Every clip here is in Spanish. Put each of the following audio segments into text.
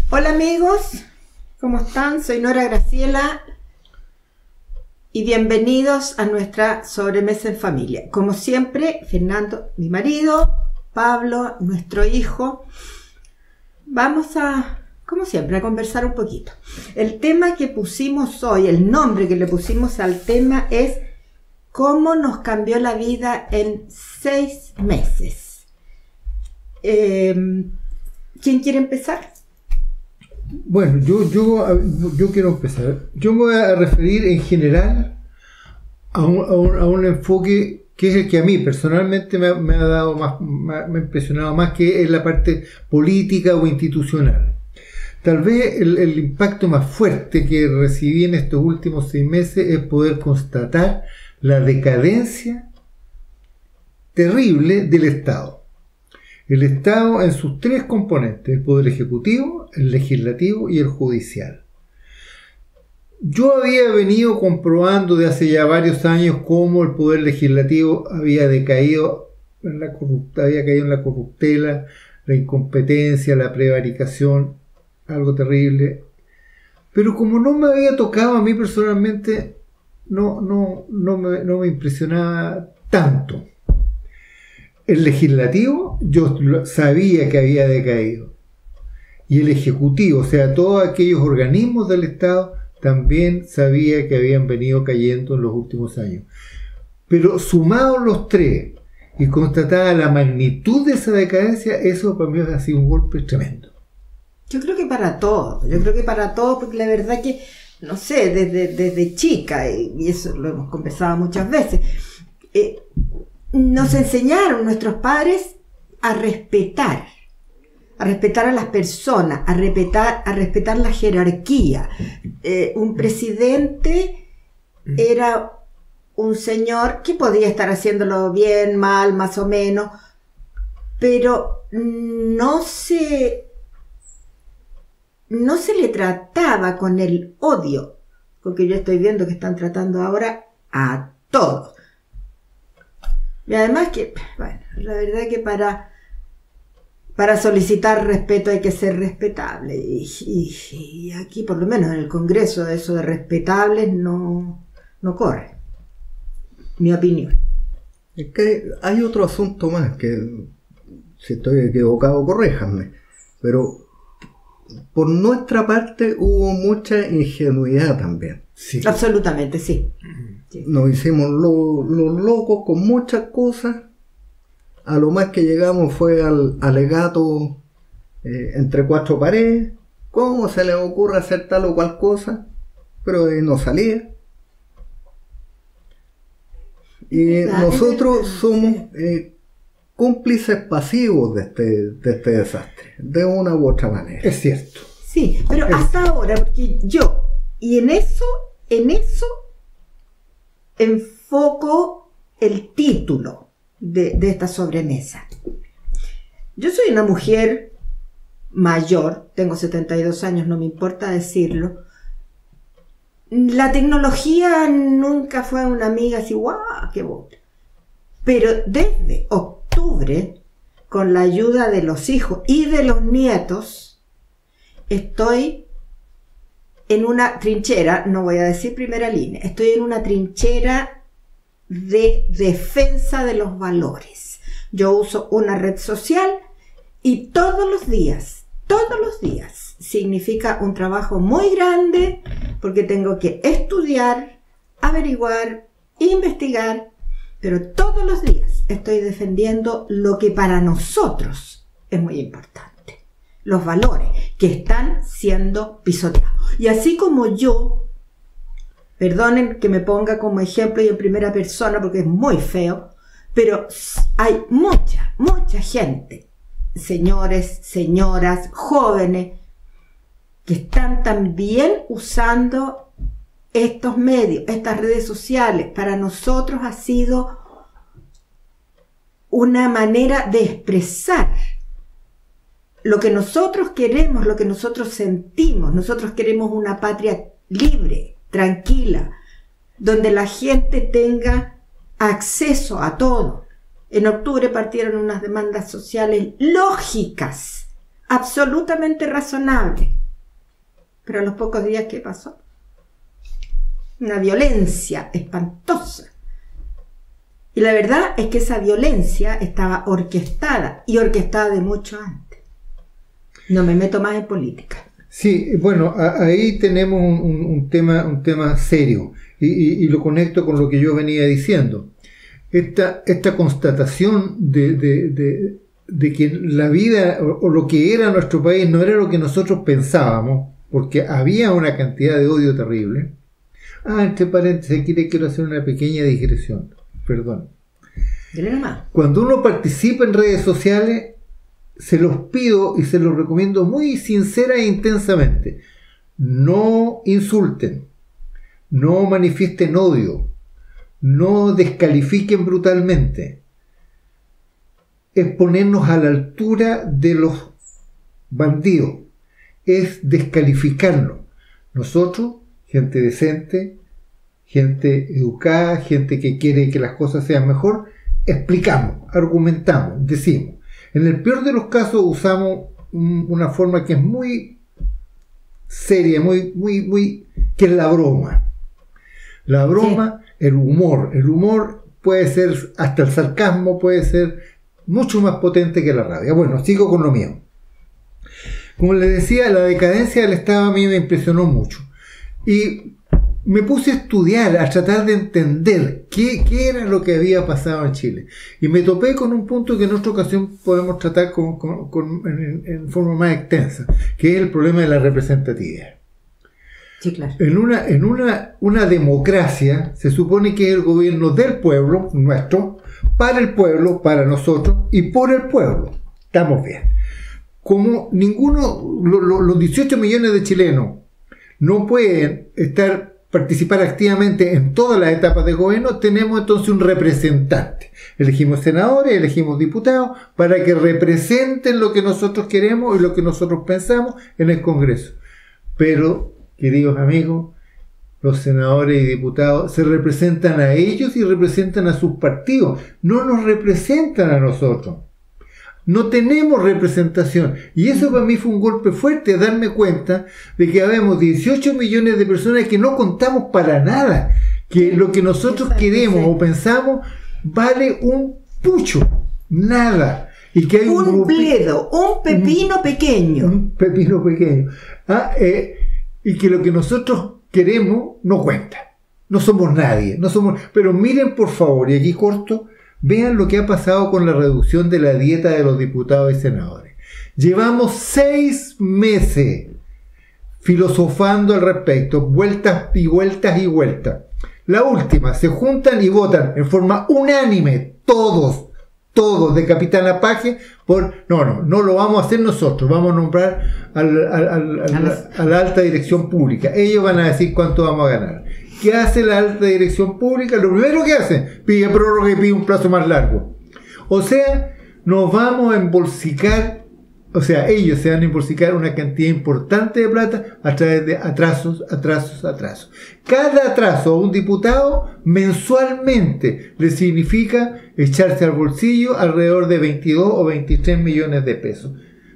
Hola amigos, ¿cómo están? Soy Nora Graciela y bienvenidos a nuestra sobremesa en familia. Como siempre, Fernando, mi marido, Pablo, nuestro hijo. Vamos a, como siempre, a conversar un poquito. El tema que pusimos hoy, el nombre que le pusimos al tema es ¿cómo nos cambió la vida en 6 meses? ¿Quién quiere empezar? Bueno, yo quiero empezar. Yo me voy a referir en general a un enfoque que es el que a mí personalmente me ha dado más, me ha impresionado más, que es la parte política o institucional. Tal vez el impacto más fuerte que recibí en estos últimos 6 meses es poder constatar la decadencia terrible del Estado. El Estado en sus 3 componentes: el Poder Ejecutivo, el Legislativo y el Judicial. Yo había venido comprobando de hace ya varios años cómo el Poder Legislativo había decaído había caído en la corruptela, la incompetencia, la prevaricación, algo terrible. Pero como no me había tocado a mí personalmente, no me impresionaba tanto. El Legislativo yo sabía que había decaído, y el Ejecutivo, o sea, todos aquellos organismos del Estado, también sabía que habían venido cayendo en los últimos años. Pero sumados los 3 y constatada la magnitud de esa decadencia, eso para mí ha sido un golpe tremendo. Yo creo que para todos, porque la verdad que, no sé, desde chica, y eso lo hemos conversado muchas veces, nos enseñaron nuestros padres a respetar a las personas, a respetar la jerarquía. Un presidente era un señor que podía estar haciéndolo bien, mal, más o menos, pero no se le trataba con el odio, porque yo estoy viendo que están tratando ahora a todos. Y además que, bueno, la verdad que para solicitar respeto hay que ser respetable. Y aquí, por lo menos en el Congreso, eso de respetables no corre. Mi opinión. Es que hay otro asunto más, que si estoy equivocado, corréjanme, pero por nuestra parte hubo mucha ingenuidad también. Sí. Absolutamente, sí. Sí. Nos hicimos los locos con muchas cosas. A lo más que llegamos fue al alegato entre 4 paredes. ¿Cómo se le ocurre hacer tal o cual cosa? Pero no salía. Y nosotros somos cómplices pasivos de este desastre, de una u otra manera. Es cierto. Sí, pero hasta ahora, porque yo, y en eso enfoco el título de esta sobremesa. Yo soy una mujer mayor, tengo 72 años, no me importa decirlo. La tecnología nunca fue una amiga así, ¡guau! ¡Qué bola! Pero desde octubre, con la ayuda de los hijos y de los nietos, estoy en una trinchera, no voy a decir primera línea, estoy en una trinchera de defensa de los valores. Yo uso una red social y todos los días, significa un trabajo muy grande, porque tengo que estudiar, averiguar, investigar, pero todos los días estoy defendiendo lo que para nosotros es muy importante, los valores que están siendo pisoteados. Y así como yo, perdonen que me ponga como ejemplo y en primera persona porque es muy feo, pero hay mucha gente, señores, señoras, jóvenes, que están también usando estos medios, estas redes sociales. Para nosotros ha sido una manera de expresar lo que nosotros queremos, lo que nosotros sentimos. Nosotros queremos una patria libre, tranquila, donde la gente tenga acceso a todo. En octubre partieron unas demandas sociales lógicas, absolutamente razonables. Pero a los pocos días, ¿qué pasó? Una violencia espantosa. Y la verdad es que esa violencia estaba orquestada, y orquestada de mucho antes. No me meto más en política. Sí, bueno, ahí tenemos un tema serio, y lo conecto con lo que yo venía diciendo. Esta constatación de que la vida o lo que era nuestro país no era lo que nosotros pensábamos, porque había una cantidad de odio terrible. Entre paréntesis, aquí le quiero hacer una pequeña digresión, perdón. Cuando uno participa en redes sociales, se los pido y se los recomiendo muy sincera e intensamente: no insulten, no manifiesten odio, no descalifiquen brutalmente. Es ponernos a la altura de los bandidos, es descalificarlos. Nosotros, gente decente, gente educada, gente que quiere que las cosas sean mejor, explicamos, argumentamos, decimos. En el peor de los casos usamos una forma que es muy seria, muy que es la broma. La broma, sí. El humor puede ser, hasta el sarcasmo puede ser mucho más potente que la rabia. Bueno, sigo con lo mío. Como les decía, la decadencia del Estado a mí me impresionó mucho. Y me puse a estudiar, a tratar de entender qué era lo que había pasado en Chile. Y me topé con un punto que en otra ocasión podemos tratar en forma más extensa, que es el problema de la representatividad. Sí, claro. En una democracia se supone que es el gobierno del pueblo, nuestro, para el pueblo, para nosotros y por el pueblo. Estamos bien. Como los 18 millones de chilenos no pueden participar activamente en todas las etapas de gobierno, tenemos entonces un representante. Elegimos senadores, elegimos diputados para que representen lo que nosotros queremos y lo que nosotros pensamos en el Congreso. Pero, queridos amigos, los senadores y diputados se representan a ellos y representan a sus partidos, no nos representan a nosotros. No tenemos representación. Y eso para mí fue un golpe fuerte, darme cuenta de que habemos 18 millones de personas que no contamos para nada. Que lo que nosotros queremos o pensamos vale un pucho, nada. Y que hay un bledo, un pepino pequeño. Un pepino pequeño. Y que lo que nosotros queremos no cuenta. No somos nadie. Pero miren, por favor, y aquí corto, vean lo que ha pasado con la reducción de la dieta de los diputados y senadores. Llevamos 6 meses filosofando al respecto, vueltas y vueltas y vueltas. La última, se juntan y votan en forma unánime, todos de capitán a paje, no lo vamos a hacer nosotros, vamos a nombrar a la alta dirección pública. Ellos van a decir cuánto vamos a ganar. ¿Qué hace la alta dirección pública? Lo primero que hace, pide prórroga y pide un plazo más largo. O sea, nos vamos a embolsicar, ellos se van a embolsicar una cantidad importante de plata a través de atrasos. Cada atraso a un diputado mensualmente le significa echarse al bolsillo alrededor de 22 o 23 millones de pesos.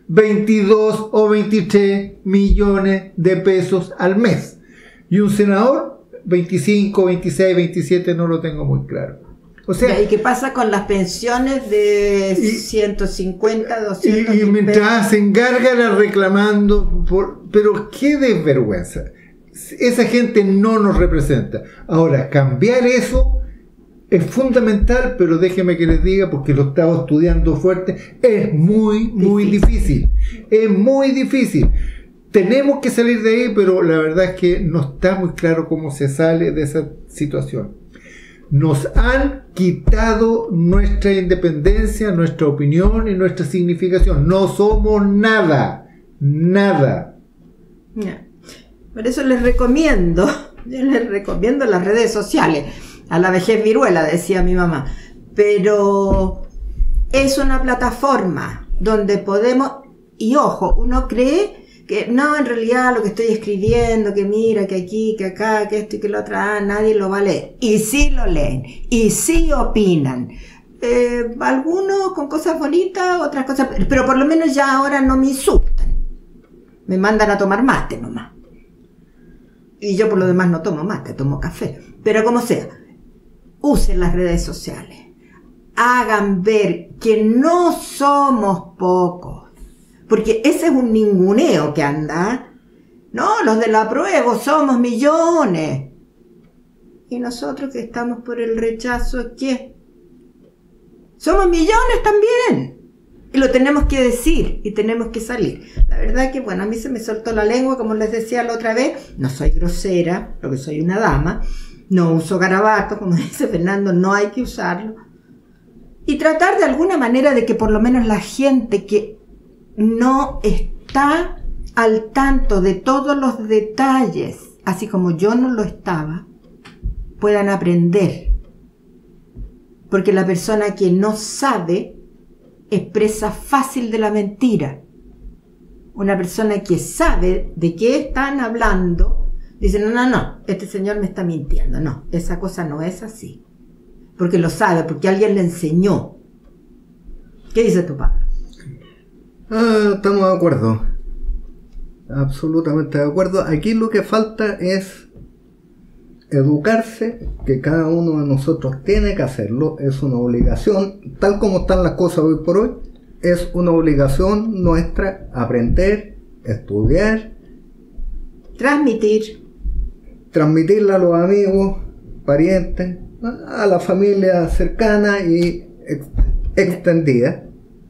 22 o 23 millones de pesos al mes. Y un senador, 25, 26, 27, no lo tengo muy claro. ¿Y qué pasa con las pensiones de 150, 200? Y mientras hacen gárgaras reclamando, pero qué desvergüenza. Esa gente no nos representa. Ahora, cambiar eso es fundamental, pero déjeme que les diga, porque lo estaba estudiando fuerte, es muy difícil. Es muy difícil. Tenemos que salir de ahí, pero la verdad es que no está muy claro cómo se sale de esa situación. Nos han quitado nuestra independencia, nuestra opinión y nuestra significación. No somos nada. Por eso les recomiendo las redes sociales. A la vejez viruela, decía mi mamá. Pero es una plataforma donde podemos, y ojo, uno cree que no, en realidad lo que estoy escribiendo, que mira, que aquí, que acá, que esto y que lo otro, nadie lo va a leer. Y sí lo leen, y sí opinan. Algunos con cosas bonitas, otras cosas, pero por lo menos ya ahora no me insultan. Me mandan a tomar mate nomás. Y yo por lo demás no tomo mate, tomo café. Pero como sea, usen las redes sociales. Hagan ver que no somos pocos. Porque ese es un ninguneo que anda. No, los del apruebo somos millones. Y nosotros que estamos por el rechazo, ¿qué? Somos millones también. Y lo tenemos que decir y tenemos que salir. La verdad que, bueno, a mí se me soltó la lengua, como les decía la otra vez. No soy grosera, porque soy una dama. No uso garabatos, como dice Fernando, no hay que usarlo. Y tratar de alguna manera de que por lo menos la gente que no está al tanto de todos los detalles, así como yo no lo estaba, puedan aprender. Porque la persona que no sabe es presa fácil de la mentira. Una persona que sabe de qué están hablando, dice, no, este señor me está mintiendo. No, esa cosa no es así. Porque lo sabe, porque alguien le enseñó. ¿Qué dice tu padre? Estamos de acuerdo. Absolutamente de acuerdo. Aquí lo que falta es educarse, que cada uno de nosotros tiene que hacerlo. Es una obligación, tal como están las cosas hoy por hoy, es una obligación nuestra aprender, estudiar, transmitirla a los amigos, parientes, a la familia cercana y extendida.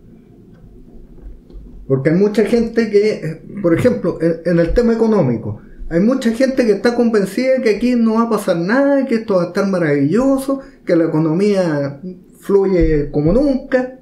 Porque hay mucha gente que, por ejemplo, en el tema económico, hay mucha gente que está convencida que aquí no va a pasar nada, que esto va a estar maravilloso, que la economía fluye como nunca.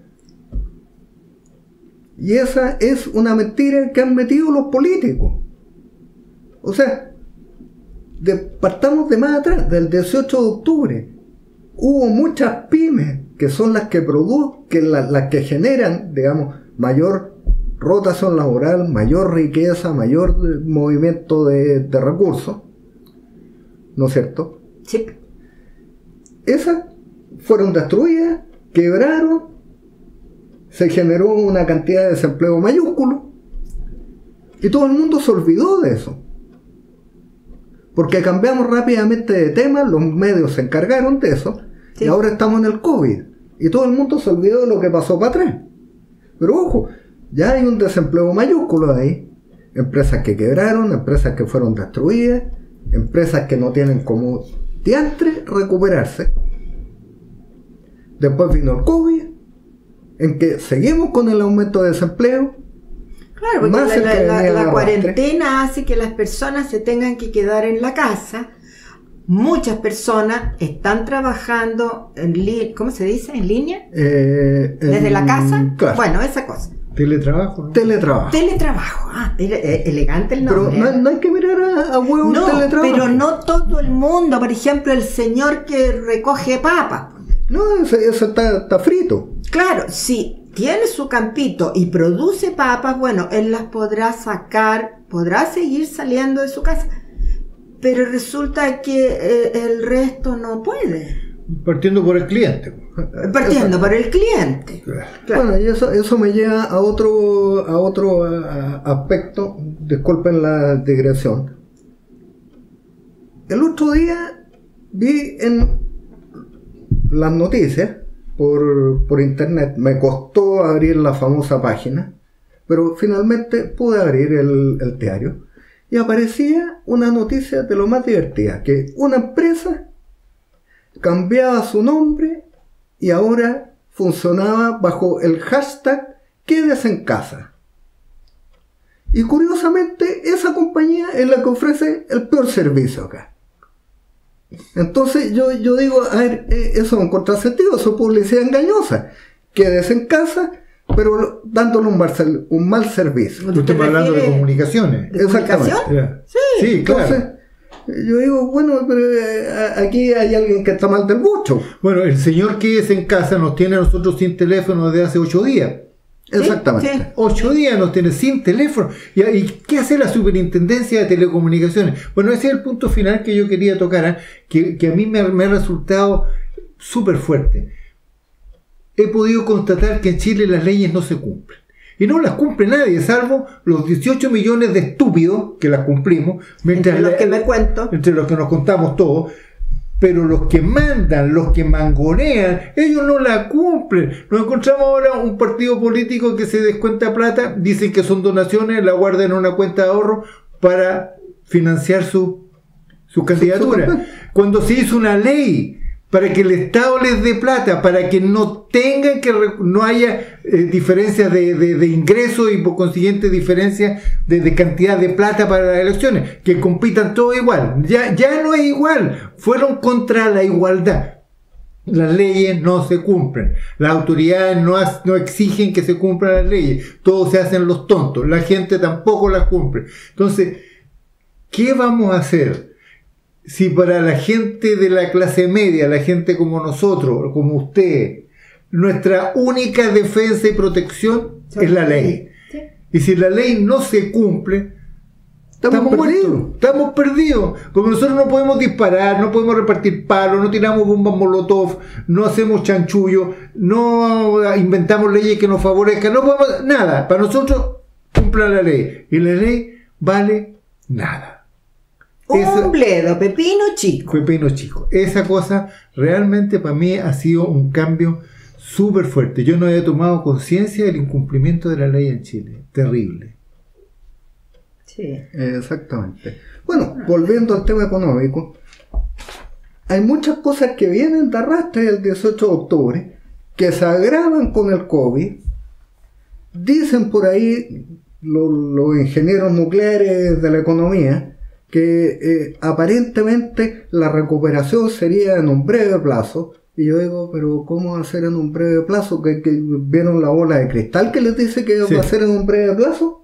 Y esa es una mentira que han metido los políticos. O sea, partamos de más atrás, del 18 de octubre. Hubo muchas pymes que son las que producen, las que generan, digamos, mayor rotación laboral, mayor riqueza, mayor movimiento de recursos, ¿no es cierto? Sí. Esas fueron destruidas, quebraron, se generó una cantidad de desempleo mayúsculo y todo el mundo se olvidó de eso. Porque cambiamos rápidamente de tema, los medios se encargaron de eso, sí. Y ahora estamos en el COVID y todo el mundo se olvidó de lo que pasó para atrás. Pero ojo, ya hay un desempleo mayúsculo ahí. Empresas que quebraron, empresas que fueron destruidas, empresas que no tienen como diantre recuperarse. Después vino el COVID, en que seguimos con el aumento de desempleo. Claro, porque la cuarentena hace que las personas se tengan que quedar en la casa. Muchas personas están trabajando ¿cómo se dice? ¿En línea? ¿Desde la casa? Claro. Bueno, esa cosa. Teletrabajo, ¿no? Teletrabajo. Elegante el nombre. Pero no hay que mirar a huevo el teletrabajo. Pero no todo el mundo. Por ejemplo, el señor que recoge papas. No, eso está frito. Claro, si tiene su campito y produce papas, bueno, él las podrá sacar, podrá seguir saliendo de su casa. Pero resulta que el resto no puede. Partiendo por el cliente. Partiendo por el cliente. Claro. Bueno, y eso me lleva a otro aspecto. Disculpen la digresión. El otro día vi en las noticias por internet, me costó abrir la famosa página, pero finalmente pude abrir el diario y aparecía una noticia de lo más divertida, que una empresa cambiaba su nombre y ahora funcionaba bajo el hashtag Quédese en casa. Y curiosamente esa compañía es la que ofrece el peor servicio acá. Entonces yo digo, a ver, eso es un contrasentido, eso es publicidad engañosa. Quédese en casa, pero dándole un mal servicio. Tú estás hablando de comunicaciones. Exactamente. Yeah. Sí, claro. Entonces, yo digo, bueno, pero aquí hay alguien que está mal del bucho. Bueno, el señor Quédese en casa nos tiene a nosotros sin teléfono desde hace 8 días. Exactamente. Sí. 8 días nos tiene sin teléfono. ¿Y qué hace la Superintendencia de Telecomunicaciones? Bueno, ese es el punto final que yo quería tocar, que a mí me ha resultado súper fuerte. He podido constatar que en Chile las leyes no se cumplen. Y no las cumple nadie, salvo los 18 millones de estúpidos que las cumplimos, entre los que me cuento, entre los que nos contamos todos. Pero los que mandan, los que mangonean, ellos no la cumplen. Nos encontramos ahora un partido político que se descuenta plata, dicen que son donaciones, la guardan en una cuenta de ahorro para financiar su candidatura. Cuando se hizo una ley para que el Estado les dé plata, para que no tengan que no haya diferencias de ingresos y por consiguiente diferencias de cantidad de plata para las elecciones, que compitan todos igual. Ya no es igual, fueron contra la igualdad. Las leyes no se cumplen, las autoridades no exigen que se cumplan las leyes, todos se hacen los tontos, la gente tampoco las cumple. Entonces, ¿qué vamos a hacer? Si para la gente de la clase media, la gente como nosotros, como usted, nuestra única defensa y protección es la ley. Sí. Y si la ley no se cumple, estamos muertos, estamos perdidos. Porque nosotros no podemos disparar, no podemos repartir palos, no tiramos bombas molotov, no hacemos chanchullo, no inventamos leyes que nos favorezcan, no podemos nada. Para nosotros, cumpla la ley. Y la ley vale nada. Un bledo, pepino chico. Pepino chico. Esa cosa realmente para mí ha sido un cambio súper fuerte. Yo no había tomado conciencia del incumplimiento de la ley en Chile. Terrible. Sí, exactamente. Bueno, volviendo al tema económico, hay muchas cosas que vienen de arrastre el 18 de octubre que se agravan con el COVID. Dicen por ahí los ingenieros nucleares de la economía que aparentemente la recuperación sería en un breve plazo. Y yo digo, pero ¿cómo va a ser en un breve plazo? ¿Que vieron la bola de cristal que les dice que va a ser en un breve plazo?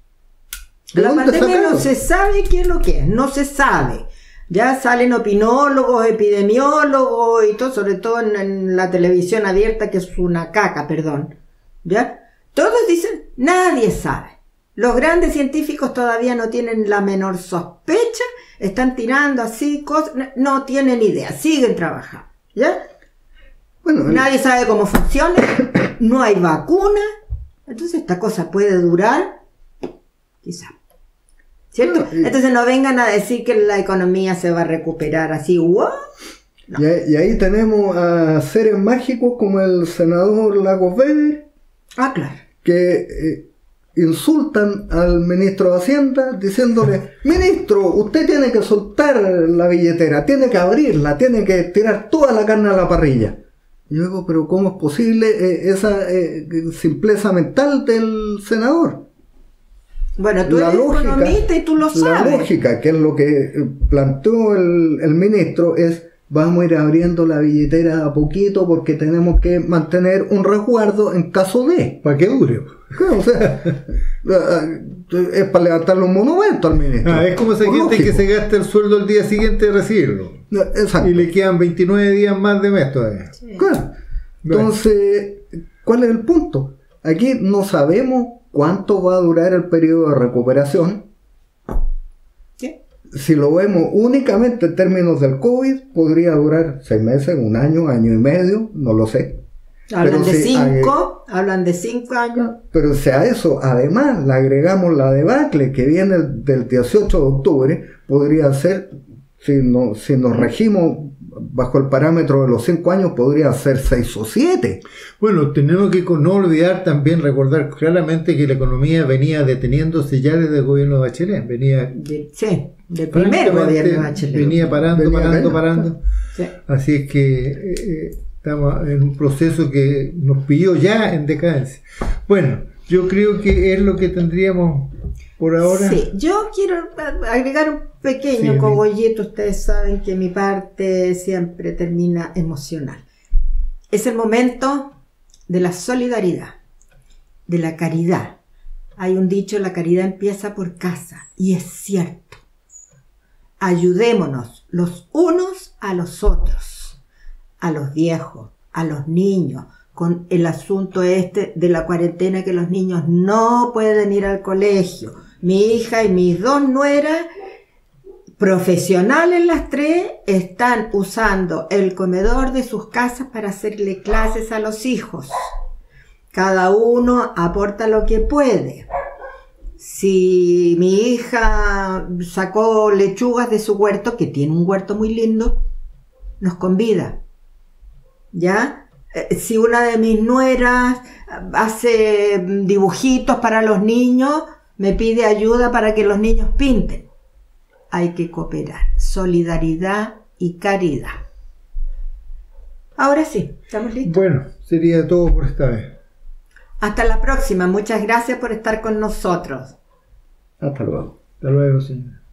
La pandemia no se sabe qué es lo que es, no se sabe. Ya salen opinólogos, epidemiólogos y todo, sobre todo en la televisión abierta, que es una caca, perdón. ¿Ya? Todos dicen, nadie sabe. Los grandes científicos todavía no tienen la menor sospecha, están tirando así cosas, no tienen idea, siguen trabajando, ¿ya? Bueno, nadie sabe cómo funciona, no hay vacuna, entonces esta cosa puede durar, quizá, ¿cierto? Bueno, entonces no vengan a decir que la economía se va a recuperar así, ¿what? No. Y ahí tenemos a seres mágicos como el senador Lagos Weber, claro, que insultan al ministro de Hacienda diciéndole, ministro, usted tiene que soltar la billetera, tiene que abrirla, tiene que tirar toda la carne a la parrilla. Y yo digo, pero ¿cómo es posible esa simpleza mental del senador? Bueno, tú eres economista y tú lo sabes. La lógica, que es lo que planteó el ministro, es vamos a ir abriendo la billetera a poquito porque tenemos que mantener un resguardo en caso de... Para que dure. Claro, o sea, es para levantarle un monumento al ministro. Es como esa gente lógico, que se gasta el sueldo el día siguiente de recibirlo. Exacto. Y le quedan 29 días más de mes todavía. Sí. Claro. Entonces, ¿cuál es el punto? Aquí no sabemos cuánto va a durar el periodo de recuperación. Si lo vemos únicamente en términos del COVID, podría durar 6 meses, 1 año, año y medio, no lo sé. Hablan de 5 años. Pero si a eso además le agregamos la debacle que viene del 18 de octubre, podría ser, si nos regimos bajo el parámetro de los 5 años, podría ser 6 o 7. Bueno, tenemos que no olvidar también, recordar claramente que la economía venía deteniéndose ya desde el gobierno de Bachelet. Del primer gobierno de Bachelet. Venía parando. Sí. Así es que estamos en un proceso que nos pilló ya en decadencia. Bueno, yo creo que es lo que tendríamos por ahora. Sí, yo quiero agregar un pequeño cogollito. Ustedes saben que mi parte siempre termina emocional. Es el momento de la solidaridad, de la caridad. Hay un dicho, la caridad empieza por casa, y es cierto. Ayudémonos los unos a los otros, a los viejos, a los niños, con el asunto de la cuarentena, que los niños no pueden ir al colegio. Mi hija y mis 2 nueras, profesionales las 3, están usando el comedor de sus casas para hacerle clases a los hijos. Cada uno aporta lo que puede. Si mi hija sacó lechugas de su huerto, que tiene un huerto muy lindo, nos convida. ¿Ya? Si una de mis nueras hace dibujitos para los niños, me pide ayuda para que los niños pinten. Hay que cooperar. Solidaridad y caridad. Ahora sí, ¿estamos listos? Bueno, sería todo por esta vez. Hasta la próxima. Muchas gracias por estar con nosotros. Hasta luego. Hasta luego, señora.